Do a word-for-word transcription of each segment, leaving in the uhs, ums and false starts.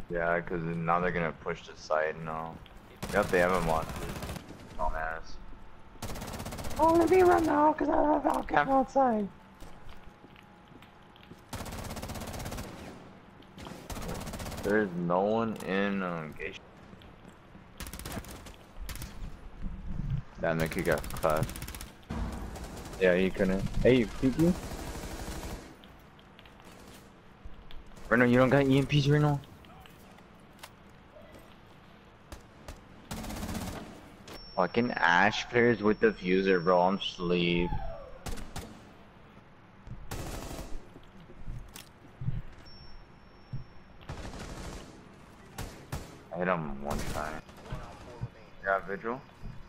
Yeah, because now they're gonna push the side now. Yep, they haven't watched it. Dumbass. Oh, let me run now, because I don't have Alcam outside. There's no one in um, Geisha. Damn, the kid got clapped. Yeah, he couldn't. Hey, Kiki? Reno, you don't got E M Ps, Reno? Fucking Ash players with the fuser, bro. I'm sleep. I hit him one time. Yeah, Vigil.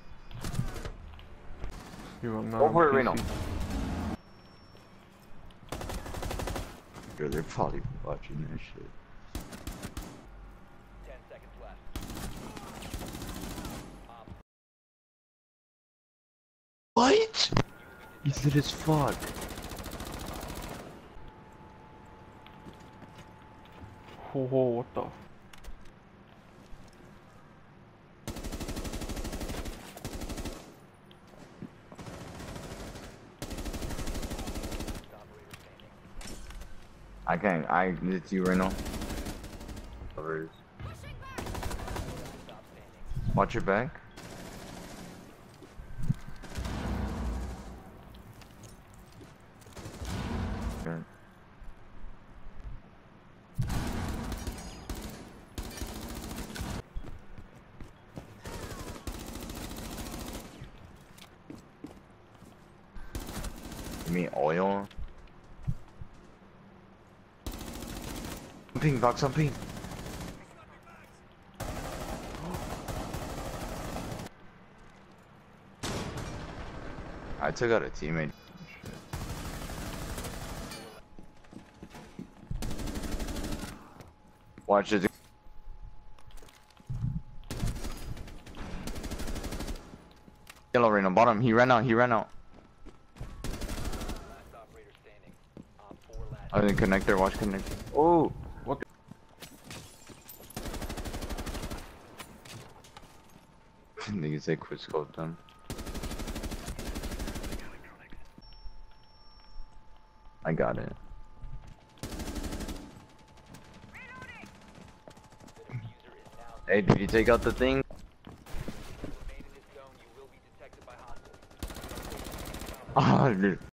You will not Go for it, P C. Reno. Yo, they're probably watching that shit. Ten seconds left. What? He's lit as fuck. Whoa, whoa, what the? I can't. I it's you, Reno. Covers. Watch your back. Good. You mean oil? Ping, box on ping. I took out a teammate. Shit. Watch it. Yellow ring on bottom. He ran out. He ran out. Last operator standing. Op four last. I didn't connect there. Watch connect. Oh. What? Niggas say quit scope them. I got it. The diffuser is now. Hey, did you take out the thing? Remain in this zone. You will be detected by hostiles. Oh, dude.